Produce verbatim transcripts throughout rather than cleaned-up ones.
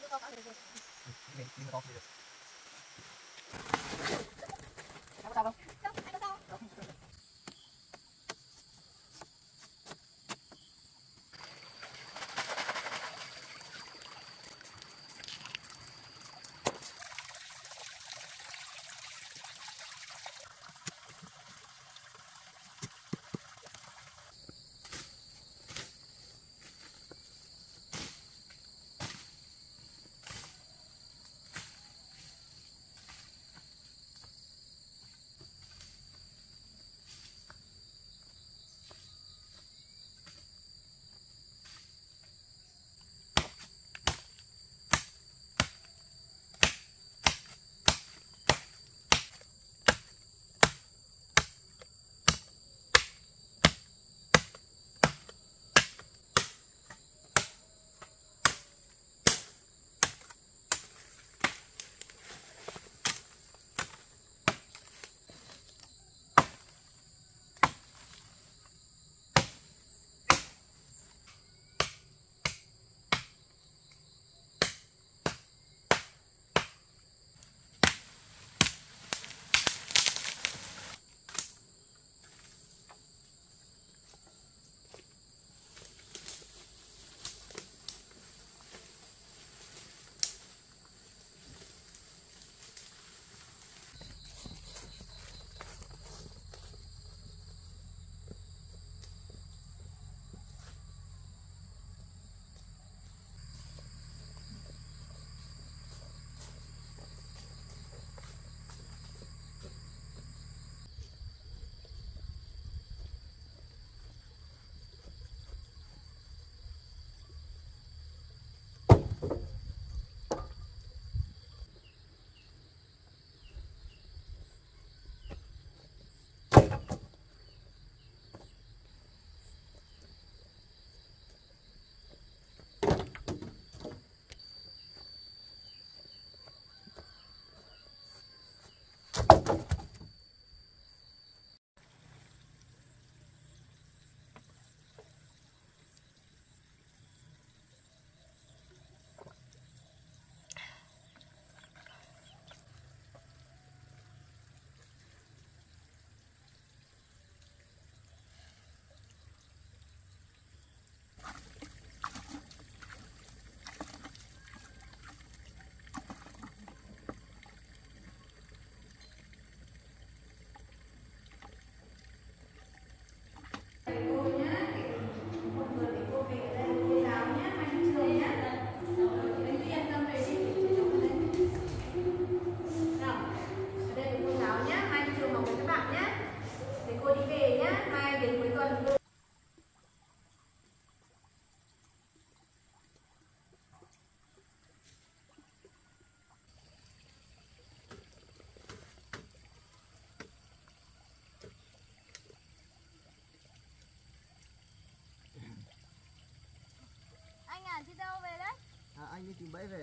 Chị đâu về đấy? À, anh đi tìm bẫy về.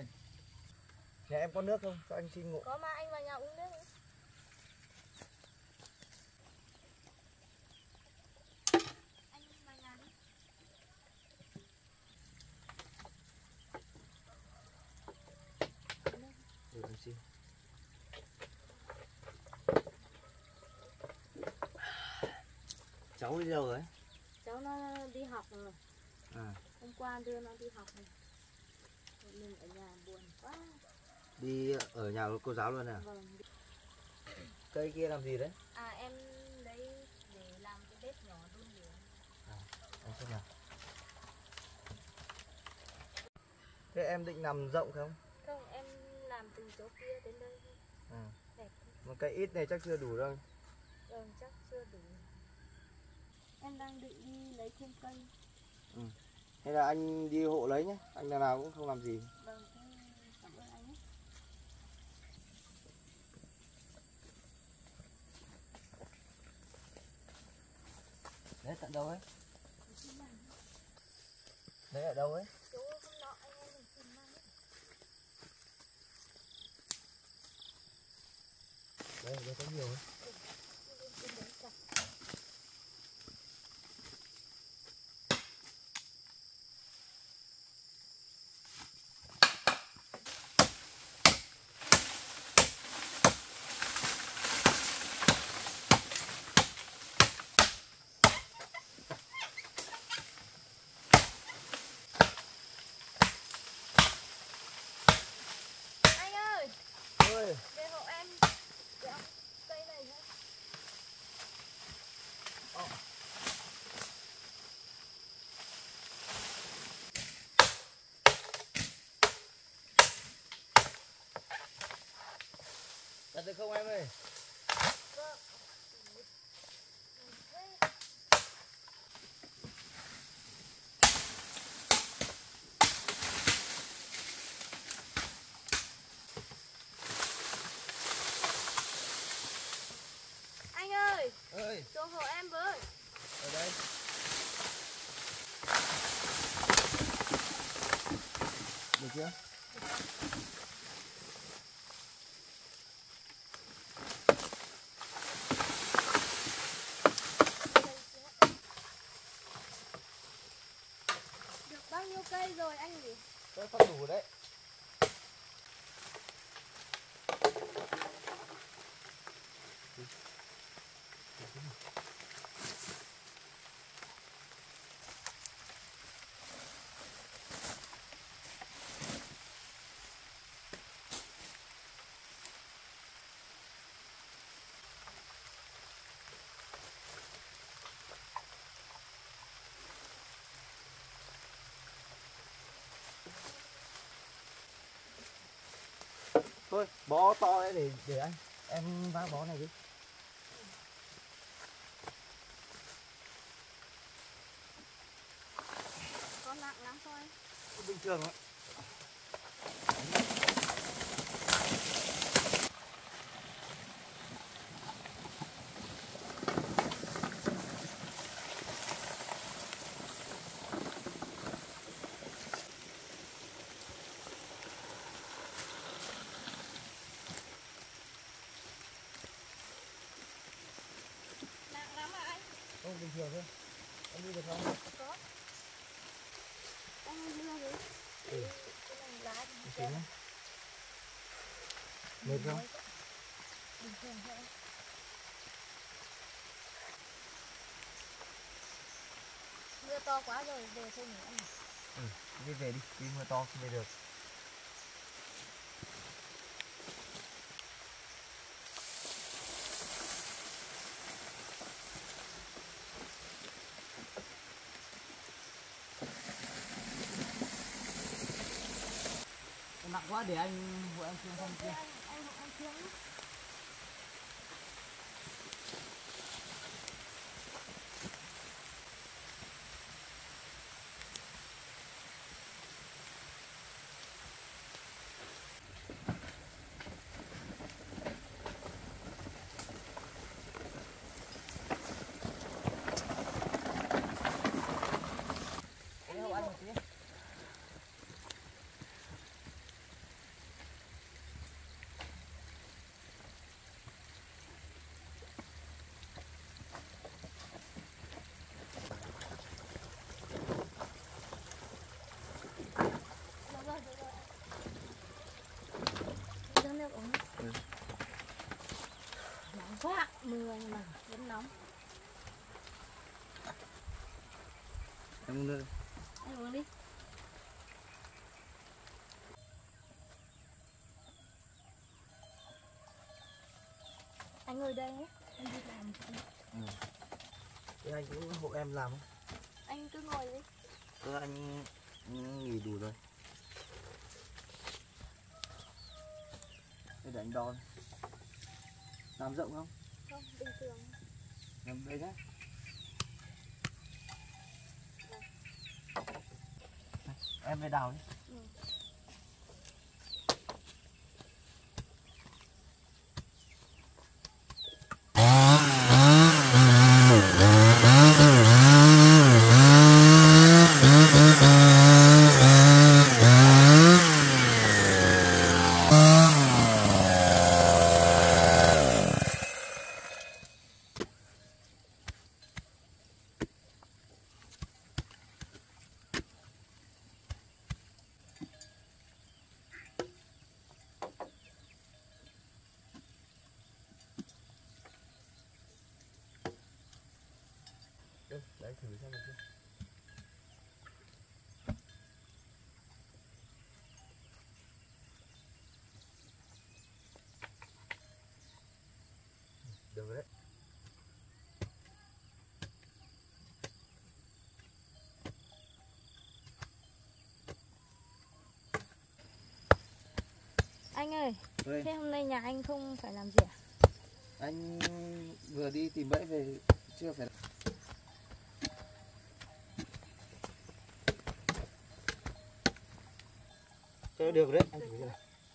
Nhà em có nước không? Cho anh xin ngộ. Có mà, anh vào nhà uống nước. Anh vào nhà đi. Để em xin. Cháu đi đâu rồi? Cháu nó đi học rồi. À. Hôm qua đưa nó đi học rồi. Mình ở nhà buồn quá. Đi ở nhà cô giáo luôn à? Vâng. Cây kia làm gì đấy? À, em lấy để làm cái bếp nhỏ đun lửa. À, em xem nào. Thế em định nằm rộng không? Không, em làm từ chỗ kia đến đây thôi. À. Đẹp. Một cây ít này chắc chưa đủ đâu. Vâng, chắc chưa đủ. Em đang định đi lấy thêm cây. Ừ. Hay là anh đi hộ lấy nhé, anh lần nào cũng không làm gì. Vâng, cảm ơn anh nhé. Đấy tận đâu ấy? Đấy ở đâu ấy? Chỗ hôm nọ anh em mình tìm mang ấy. Đây, đây có nhiều ấy. ơi. Về hộ em kéo cây này nhá. Chặt được không em ơi? Vâng. Anh ơi, Ơi, xuống hộ em với. ở đây. Được chưa? Được bao nhiêu cây rồi anh nhỉ? Tôi phát đủ đấy. Thôi, bó to đấy để để anh. Em vá bó này đi. Có nặng lắm thôi. Bình thường ạ. Nặng lắm à anh? Không, bình thường thôi. Em đi được không? Có. Anh đưa đi. Ừ. Cái này lá thì Được chết. nhá. Mệt không? Bình thường thôi. Mưa to quá rồi, về thôi nhỉ anh. Ừ, đi về đi, đi mưa to không về được. Nặng quá để anh hộ em khiêng không kia. Anh, anh hộ em khiêng nhé. Em hộ anh một tí. Được rồi, được rồi. Đưa nước uống. Ừ. Nóng quá, mưa nhưng mà vẫn nóng. Em uống nước. Anh uống đi. Anh ngồi đây nhé, anh đi làm. Ừ. Thế anh cũng hộ em làm không? Anh cứ ngồi đi. Thế anh nghỉ đủ rồi. Để anh đo. Làm rộng không? Không, bình thường. Làm đây nhé. Em về đào đi. Ừ. Đây, để anh thử xem một chút. Anh ơi, Ơi, thế hôm nay nhà anh không phải làm gì à? anh vừa đi tìm bẫy về, chưa phải. Chơi được đấy, anh thử xem nào.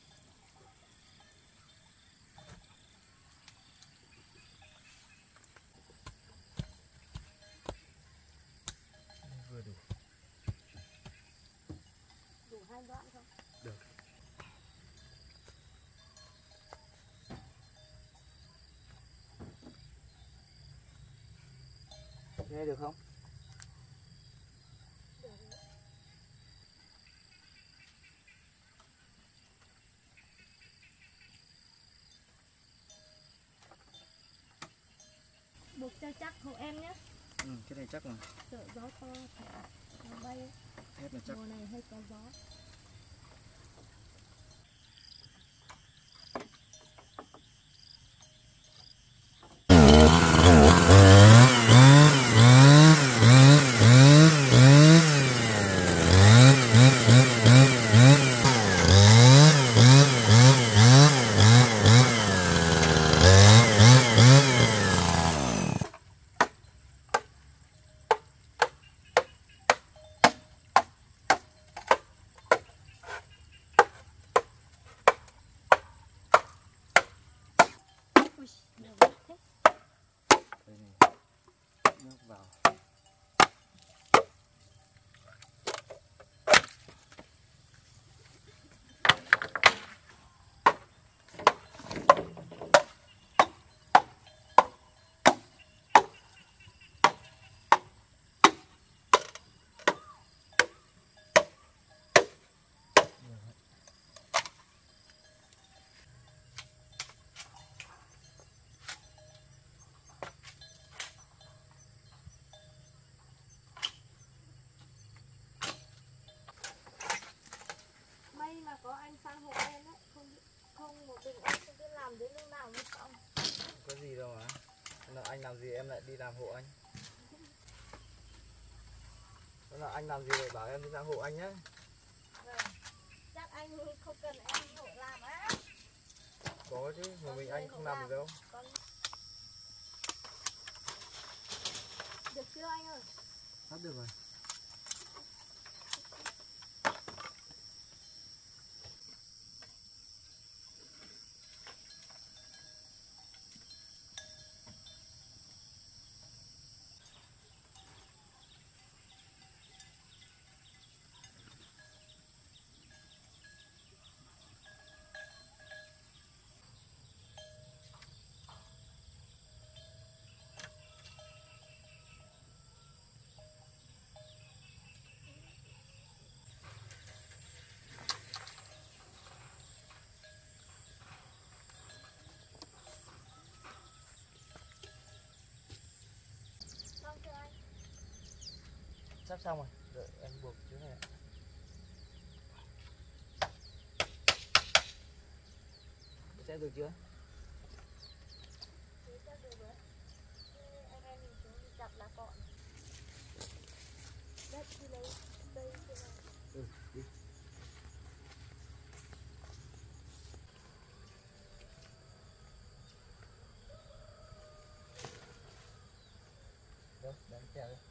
Vừa đủ. Đủ hai đoạn không? Được. Nghe được không? Được rồi. Buộc cho chắc hộ em nhé. Ừ, cái này chắc mà. Sợ gió to thả nó bay. Thép này chắc. Mùa này hay có gió. Ui, nhiều quá thế. Đây này. Nước vào. May mà có anh sang hộ em ấy, không không một mình em không biết làm đến lúc nào mới xong. Có gì đâu mà. Nào anh làm gì em lại đi làm hộ anh. Nào anh làm gì lại bảo em đi làm hộ anh nhé. Vâng. Chắc anh không cần em hộ làm á. Có chứ, một mình anh không làm được đâu. Con... Được chưa anh ơi? Sắp được rồi. Xong chưa anh? Sắp xong rồi, đợi em buộc chứ này. Sẽ được chưa? Thế chắc được rồi. Thế anh em mình xuống đi chặt lá cọ. Đất đi lấy đây thế này. Ừ, đi. Đâu, đánh kèo đi.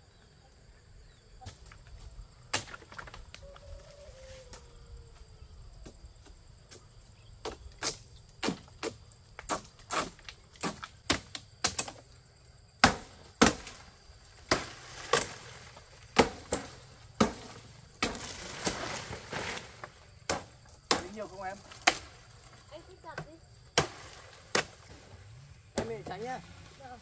Nhiều không em? Anh cứ chặt đi. Em bị tránh nhá. Được.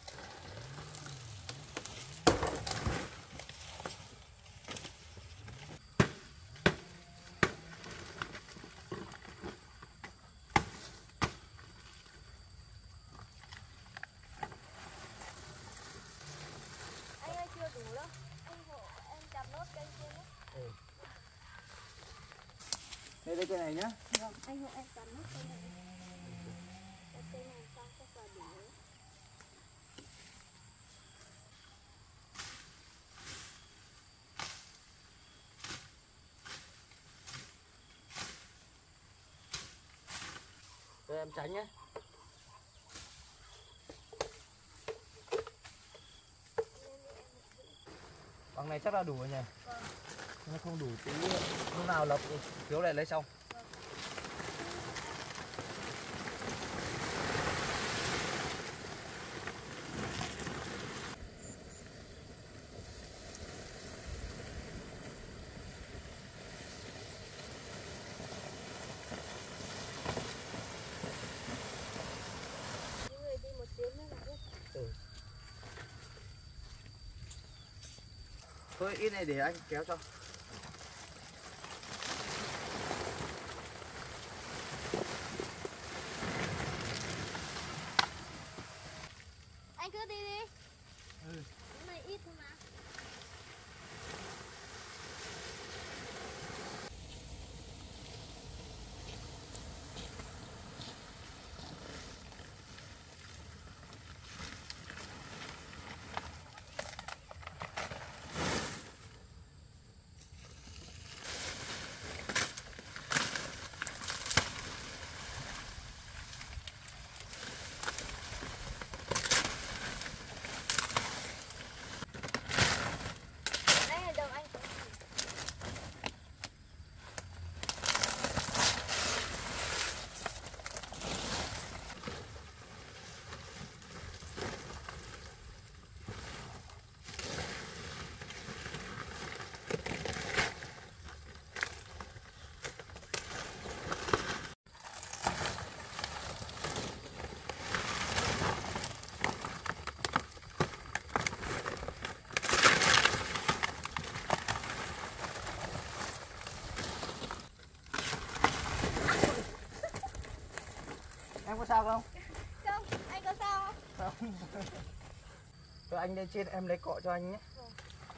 Anh ơi chưa đủ đâu. Anh hộ em chặt nốt cây kia nhé. Ừ. Đây đây cây này nhá. Vâng, anh hộ em chặt nốt cây này. Cái cây này xong chắc là đủ. em tránh nhé. Bằng này chắc là đủ rồi nhỉ? Vâng. Nó không đủ tí lúc nào lập phiếu lại lấy xong. Những người đi một tiếng nữa là hết. Ừ. Thôi ít này để anh kéo cho. Anh cứ đi đi. Ừ. Cái này ít thôi mà. Đây là đầu anh. Em có sao không? Không, anh có sao không? Không. Rồi anh lên trên em lấy cọ cho anh nhé. Vâng.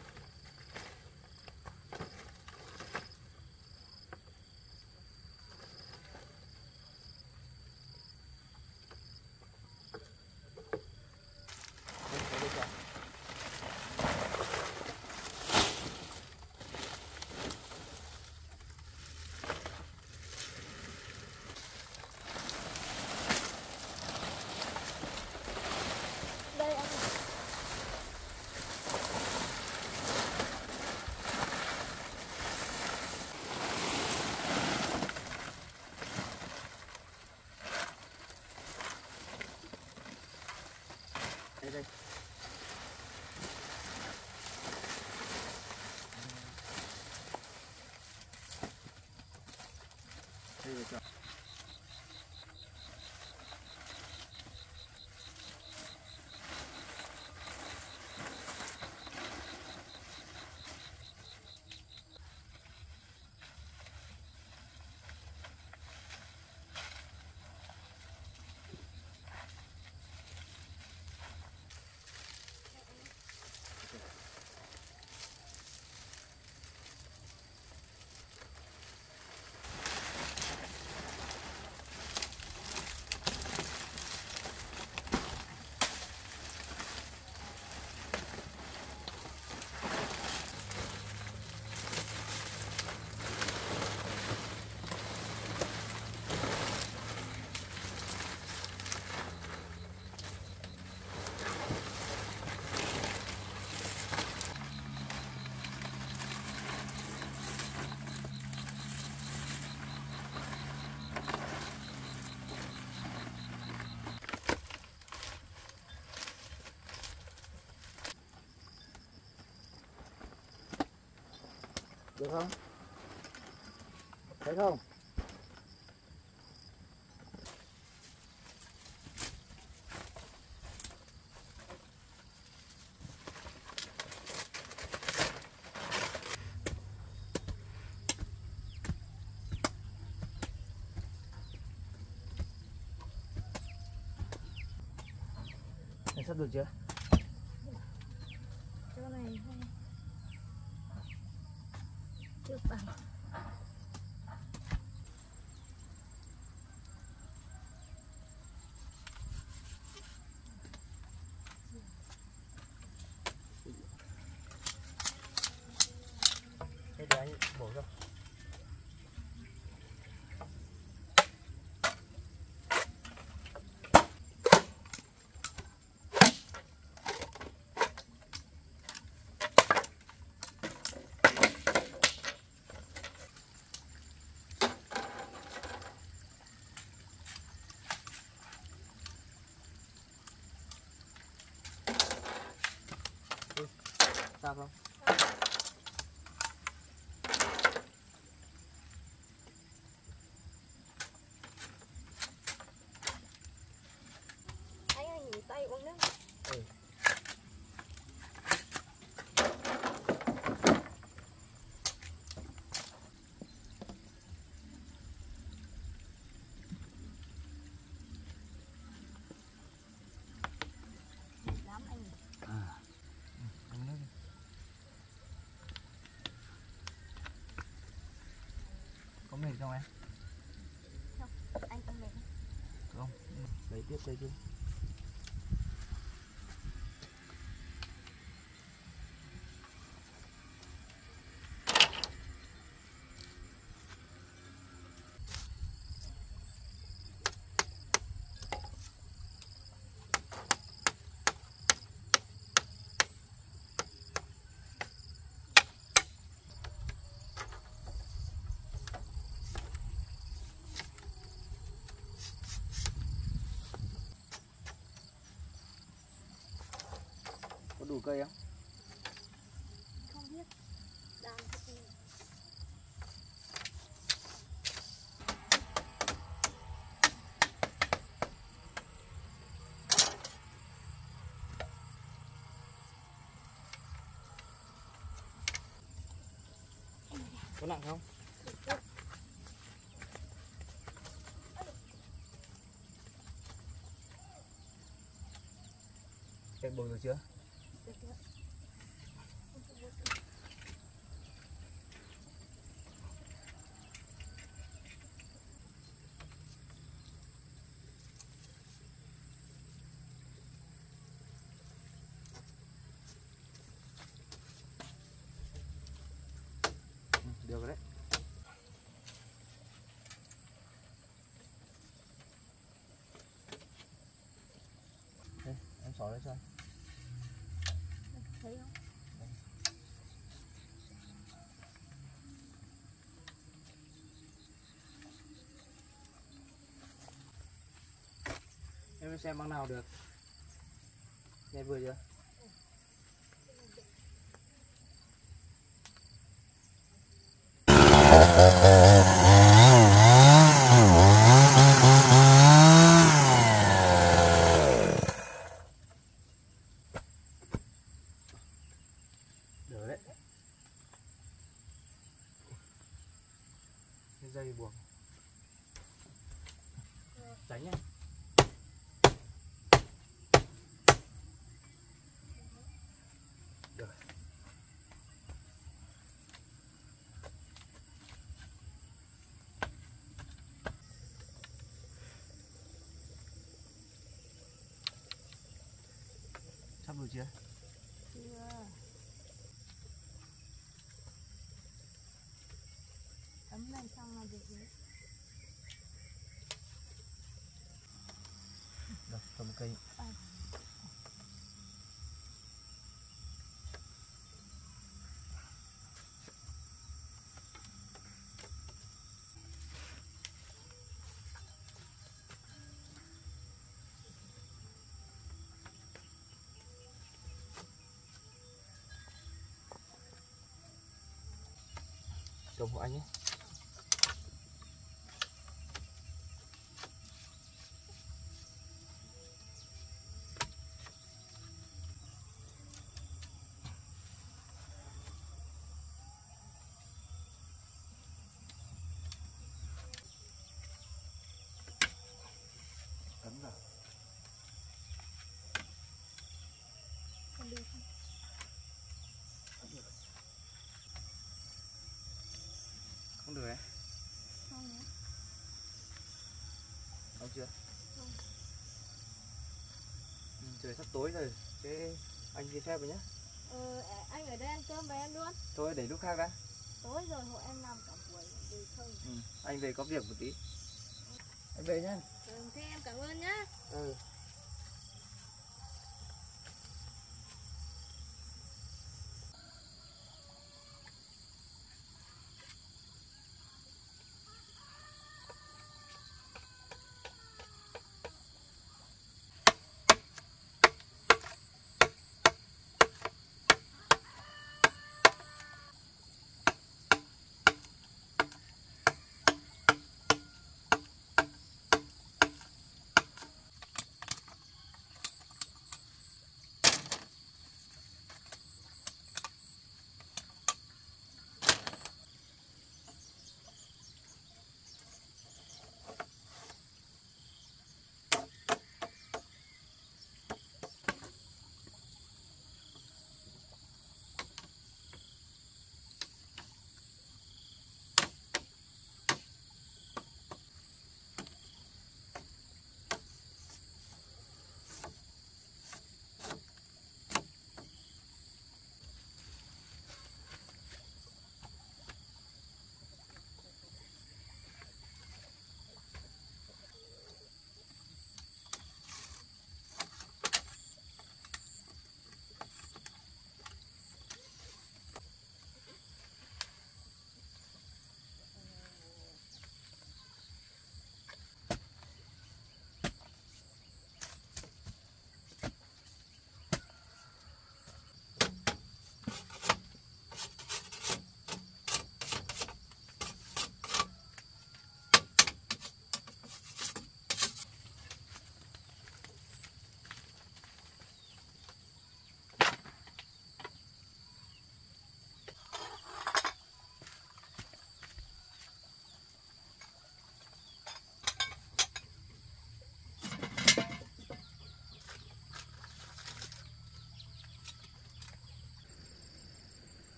Đây anh. Đây đây. Đây rồi cho. Được không? Thấy không? Này sắp được chưa? Chỗ này hay chưa bằng. Thế để anh bổ cho. không? Anh ơi nghỉ tay uống nước. Ừ. Lắm anh. À. Uống nước đi. Có mệt không em? Không, anh không mệt. Không, lấy tiếp đây chứ. Có đủ cây không? Không biết. Đang thích đi. Có nặng không? Chạy bồi rồi chưa? Được chưa? Ừ, được rồi đấy. Đây, em xỏ lên cho anh. Thấy không? Em xem bằng nào được. Nghe vừa chưa? Được đấy. Cái dây buộc. Tránh nhé. Được. Sắp rồi chưa? Chưa. Ấm này xong là được rồi. Được, cầm cây. À. Cầm hộ anh nhé. Cấn vào. Không đi không? Không được đấy. Không nữa. Không chưa? Không. Ừ, trời sắp tối rồi. Thế anh xin phép rồi nhé. Ờ, anh ở đây ăn cơm với em luôn. Thôi để lúc khác đã. Tối rồi hộ em làm cả buổi về không? Ừ, anh về có việc một tí. Anh về nhá. Ừ, thế em cảm ơn nhá. Ừ.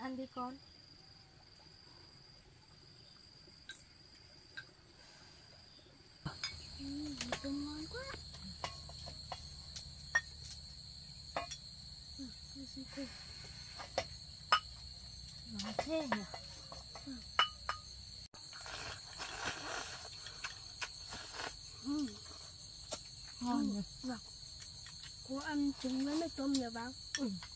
Ăn đi con. Ừ, tôm ngon quá. Ừ, ngon thế nhỉ. Ừ. Ừ. Ngon nhỉ. Vâng. Cô ăn trứng với nước tôm nhỉ bác? Ừ.